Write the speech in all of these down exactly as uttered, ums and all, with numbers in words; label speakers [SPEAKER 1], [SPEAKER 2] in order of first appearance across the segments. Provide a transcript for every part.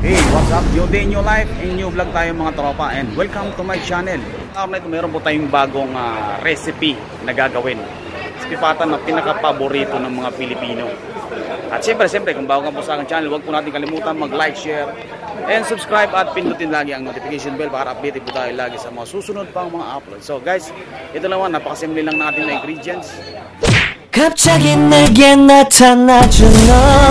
[SPEAKER 1] Hey, what's up? New day, new life, and new vlog tayo mga tropa, and welcome to my channel. Araw na ito, meron po tayong bagong uh, recipe na gagawin. Crispy pata na pinaka-paborito ng mga Pilipino. At siyempre, siyempre, kung bago ka po sa aking channel, huwag po natin kalimutan mag-like, share, and subscribe at pindutin lagi ang notification bell para update po tayo lagi sa mga susunod pang mga upload. So guys, ito lang, napakasimple lang natin na ingredients.
[SPEAKER 2] 갑자기 내게 나타나준 너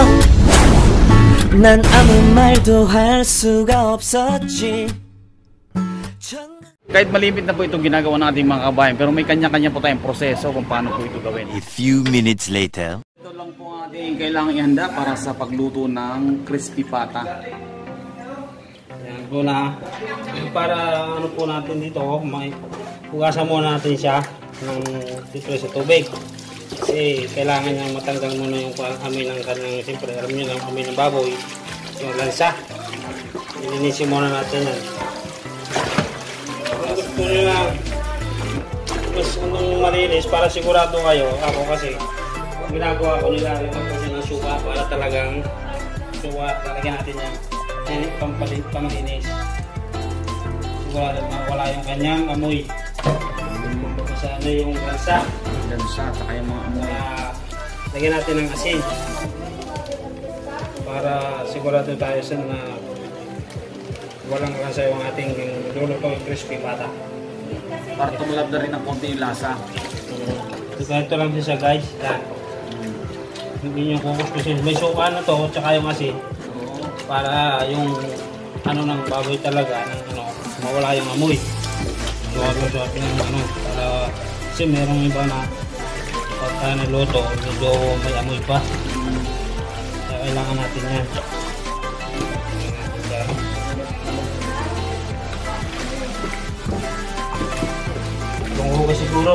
[SPEAKER 2] 난 아무 말도 할 수가 없었지.
[SPEAKER 1] Kahit malimit na po itong ginagawa natin mga kabayan, pero may kanya-kanya po tayong proseso kung paano po ito gawin.
[SPEAKER 3] A few minutes later.
[SPEAKER 1] Ito lang po ang ating kailangang ihanda para sa pagluto ng crispy pata.
[SPEAKER 4] Yan po na. Para ano po natin dito, may hugasan muna natin siya ng dito sa tubig. Kasi kailangan niya matanggal muna yung amoy ng kanyang, siyempre alam niyo lang amoy ng baboy, yung lansa. Ilinisin muna natin yan. Kung gusto nyo na mas anong malinis para sigurado kayo, ako kasi ginagawa ko, nilalagyan ko siya ng suka para talagang suka, lalagyan natin yan pampalit, pamalinis. Sigurado na wala yung kanyang amoy. Kasi ano yung lansa.
[SPEAKER 1] Lansa, saka yung mga amoy.
[SPEAKER 4] Uh, lagyan natin ng asin para sigurado tayo sa na walang lansa yung ating lulutong crispy pata.
[SPEAKER 1] Para tumulab na rin ng konti yung lasa.
[SPEAKER 4] So, ganito lang siya guys. Yan. Hindi nyo kukuskusin. May suka na to, tsaka yung asin. Para yung ano ng baboy talaga, ng, ano, mawala yung amoy. Suwag-suwagin ng ano. Para, kasi merong iba na pagka niluto, medyo may amoy pa. Kaya kailangan natin yan. Tungo ka siguro.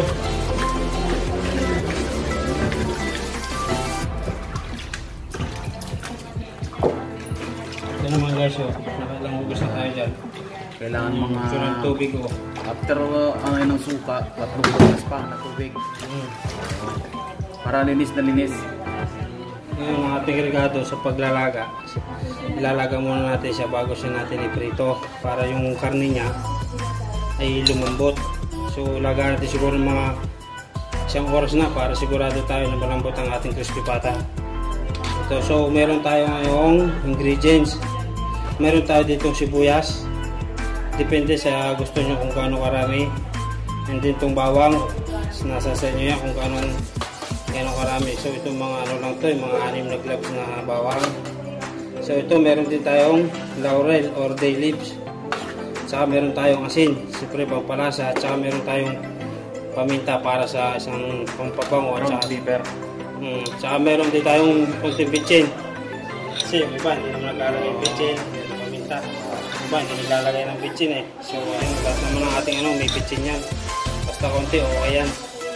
[SPEAKER 4] Ito naman guys, oh. Nakailang hugas na tayo dyan.
[SPEAKER 1] Kailangan mga
[SPEAKER 4] sunod tubig ko. Oh.
[SPEAKER 1] After uh, ano ng suka, tatlong bukas pa na tubig.
[SPEAKER 4] Mm.
[SPEAKER 1] Para linis na linis.
[SPEAKER 4] Ngayon ang ating regado sa paglalaga. Ilalaga muna natin siya bago siya natin iprito. Para yung karne niya ay lumambot. So laga natin siguro mga isang oras na para sigurado tayo na malambot ang ating crispy pata. Ito, so meron tayo ngayong ingredients. Meron tayo dito sibuyas. Depende sa gusto nyo kung gaano karami. And then itong bawang, nasa sa inyo yan kung gaano gaano karami. So itong mga ano lang to, yung mga anim na cloves na bawang. So ito meron din tayong laurel or bay leaves. Saka meron tayong asin, siyempre pampalasa. At saka meron tayong paminta para sa isang pampabango. At saka
[SPEAKER 1] pepper.
[SPEAKER 4] Hmm, saka meron din tayong konting bitchin. Kasi yung iba hindi naman naglalagay ng bitchin, paminta. Diba, hindi nilalagay ng bitchin eh. So, ayun, lahat naman ng ating ano, may bitchin yan. Basta konti, okay yan.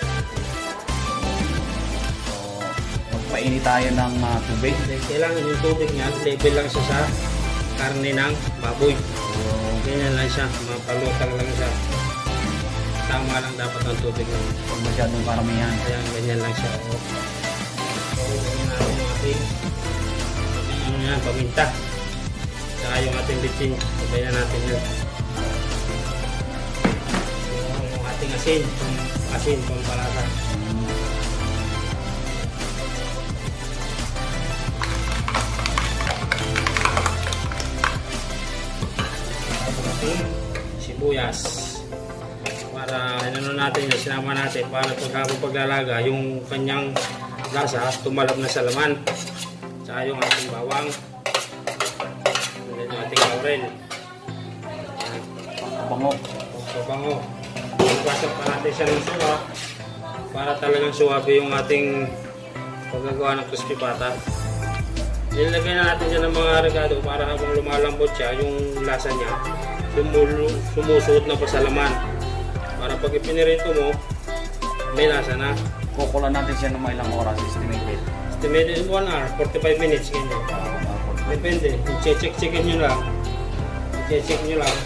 [SPEAKER 1] So, magpainit tayo ng uh, tubig.
[SPEAKER 4] Kailangan yung tubig niya, level lang siya sa karne ng baboy. So, ganyan lang siya, mapalutang lang siya. Tama lang dapat ng tubig lang.
[SPEAKER 1] Huwag masyadong karamihan.
[SPEAKER 4] Ayan, ganyan lang siya. So, ganyan natin yung ating ano yan, paminta. Saka yung ating bitchin, sabay na natin yun. Yung ating asin, asin, pampalasa. Sibuyas. Para ano natin yun, sinama natin para pagkabang paglalaga, yung kanyang lasa tumalab na sa laman. Saka yung ating bawang. Yung ating laurel.
[SPEAKER 1] Bango.
[SPEAKER 4] Bango. Ipasok pa natin siya ng suwa para talagang suwabe yung ating paggagawa ng crispy pata. Nilagay na natin siya ng mga regado para habang lumalambot siya, yung lasa niya sumusuot na pa sa laman. Para pag ipinirito mo, may lasa na.
[SPEAKER 1] Kukulan natin siya ng mga ilang oras estimated.
[SPEAKER 4] Estimated one hour, forty-five minutes. Ganyan. Depende. I-check-checkin nyo lang. I-check nyo lang.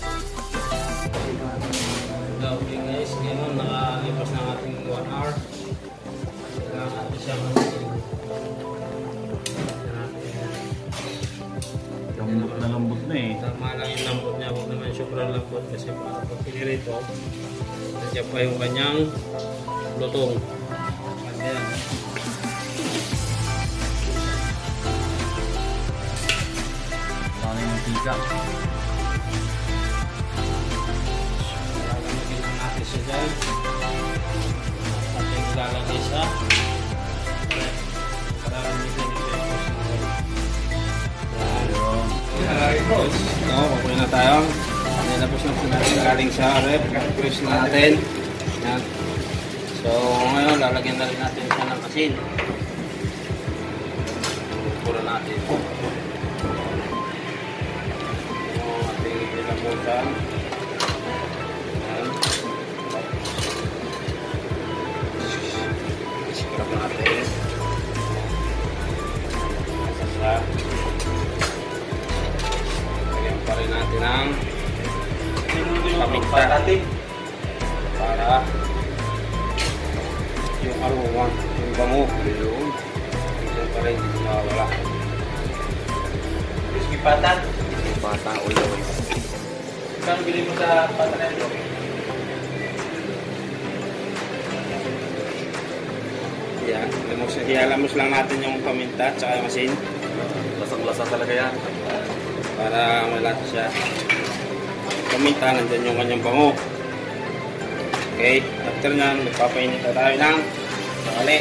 [SPEAKER 4] Okay guys, ngayon nakalipas na ating one hour. Kailangan natin siyang
[SPEAKER 1] Lambot na lambot na eh.
[SPEAKER 4] Tama lang yung lambot niya, huwag naman sobrang lambot kasi para pag pinirito, nandiyan pa yung kanyang lutong. Ayan.
[SPEAKER 1] Dami ng pizza.
[SPEAKER 4] Lalagyan lang natin siya dyan. Ating ilalagay sa karamitin yung pepos natin. Oo, okay na tayo. Nilapos na po natin galing sa rep. Press na natin. Yan. So, ngayon lalagyan na rin natin siya ng asin. Pura natin. So, ating ilabusan. Yan. Scrub natin. Sasa. Lagyan pa rin natin ang paminta para yung aroma, yung bango, yung ito pa rin mawala. Crispy pata?
[SPEAKER 1] Crispy pata, ulo.
[SPEAKER 4] Kano bilhin mo sa pata na ito? Yan, hialamos lang natin yung paminta at saka yung asin.
[SPEAKER 1] Lasang-lasa talaga yan.
[SPEAKER 4] Para malasa siya. Paminta, nandyan yung kanyang bango. Okay, after nyan, magpapainit na tayo ng sakali.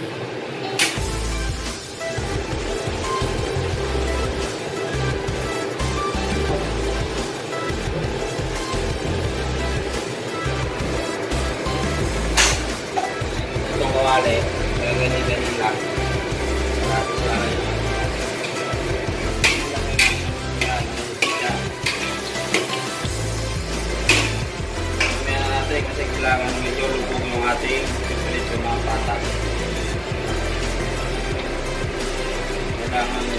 [SPEAKER 4] Itong kawali, ganyan-ganyan lang. Marami sila na yun. Kasi kailangan medyo lubog yung ating piprito ng pata. Kailangan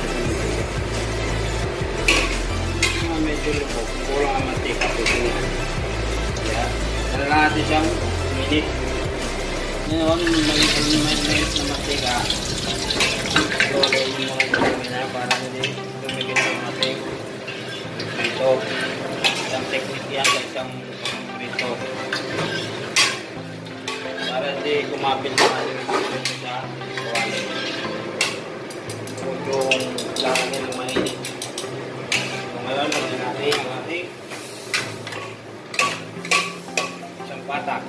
[SPEAKER 4] medyo medyo lubog. Kulang ang mantika. Kaya, kailangan natin siyang minit. Ngayon, may minit na mantika. Loloy yung mga gulong na para hindi lumigit yung ating piprito. Isang technique yan sa isang ito para hindi kumapit na ating ito sa kawali. Kung yung langin ng mainit. So ngayon, lagyan natin ang ating isang patak.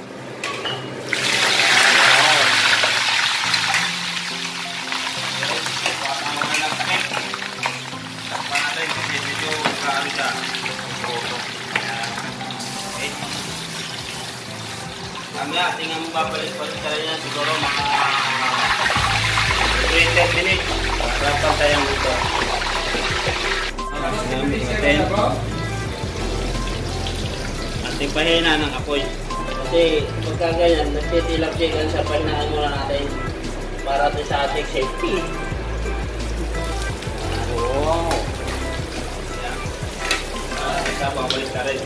[SPEAKER 4] Patak mo na lang takip. Takpan natin kasi medyo kaano siya. Mamaya, tingnan mo babalik pa rin tayo yan. Siguro mga thirty minutes. Rapang tayong dito. Natin. Ating pahina ng apoy. Kasi pagka ganyan, nagtitilap-tikan sa pahinaan muna natin para sa ating safety. Wow! Yan. Uh, isa, babalik ka rin.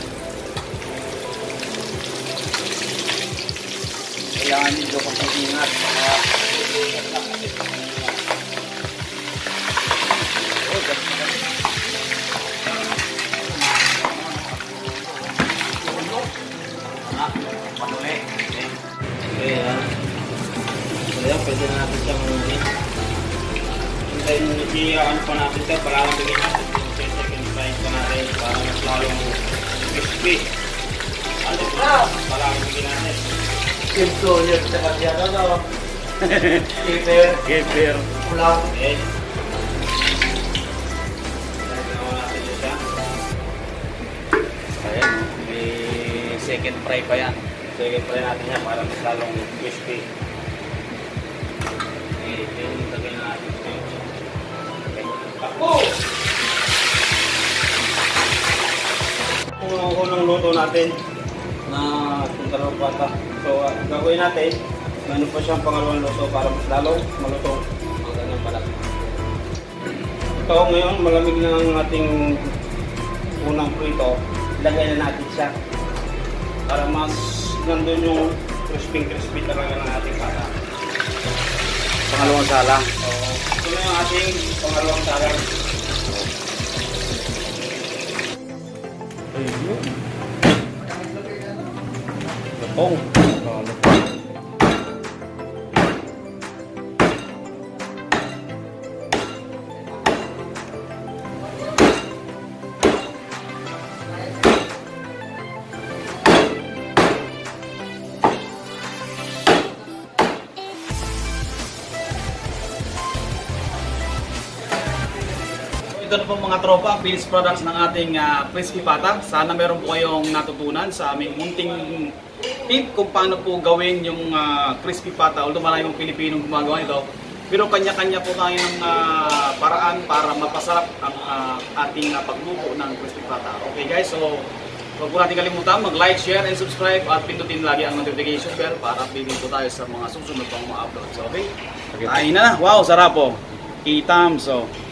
[SPEAKER 4] Kailangan nito kung pag-ingat para
[SPEAKER 1] Panuli.
[SPEAKER 4] okay, ha? So yan, pwede na natin siyang hintayin nitiyaan pa natin ito para bigyan natin yung second fries pa natin para mas lalong crispy. Ano pa? Para bigyan natin. Ito yun sa kanya na no? Keeper.
[SPEAKER 1] Keeper.
[SPEAKER 4] Ulang. Okay. Gagawa natin yun siya.
[SPEAKER 1] Ayan, may second fry pa yan.
[SPEAKER 4] Second fry natin yan para mas lalong crispy. Okay, then lagay natin ito. Okay. Ako! Kung ang unang luto natin na kuntarong pata. So, uh, gagawin natin, meron pa siyang pangalawang luto para mas lalong malutong ang ganyan pala. Ito ngayon, malamig na ang ating unang prito. Lagay na natin siya para mas nandun yung crispy-crispy talaga ng ating pata.
[SPEAKER 1] Pangalawang salang.
[SPEAKER 4] So, ito na yung ating pangalawang salang.
[SPEAKER 1] Oh. Ito na po mga tropa, finished products ng ating uh, crispy pata. Sana meron po kayong natutunan sa aming munting tip kung paano po gawin yung uh, crispy pata. Although maraming Pilipinong gumagawa nito, pero kanya-kanya po tayo ng uh, paraan para mapasarap ang uh, ating uh, pagluto ng crispy pata. Okay guys, so huwag po natin kalimutan mag-like, share, and subscribe at pindutin lagi ang notification bell para updated po tayo sa mga susunod pang mga uploads. Okay? Kain na na! Wow, sarap po! Itam, so